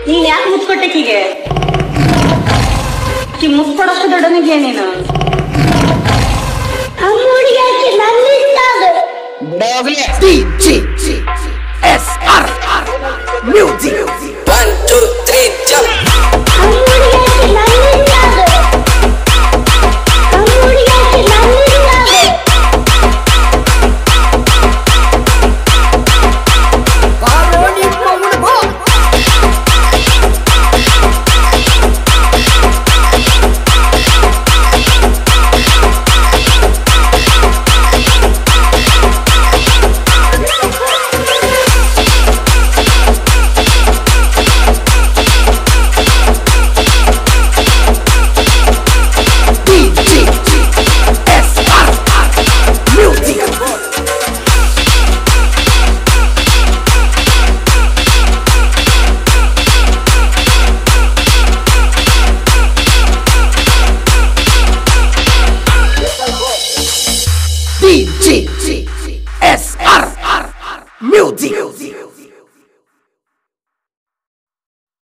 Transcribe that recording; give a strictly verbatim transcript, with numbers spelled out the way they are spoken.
ನೀನ್ ಯಾಕೆ ಮುಚ್ಕೊಟ್ಟೆಕಿಗೆ ಕಿ ಮುಚ್ಕೊಡಷ್ಟು ದೊಡ್ಡನಿಗೆ ನೀನು D J S R Music. One, two, three, jump. D J S R Music.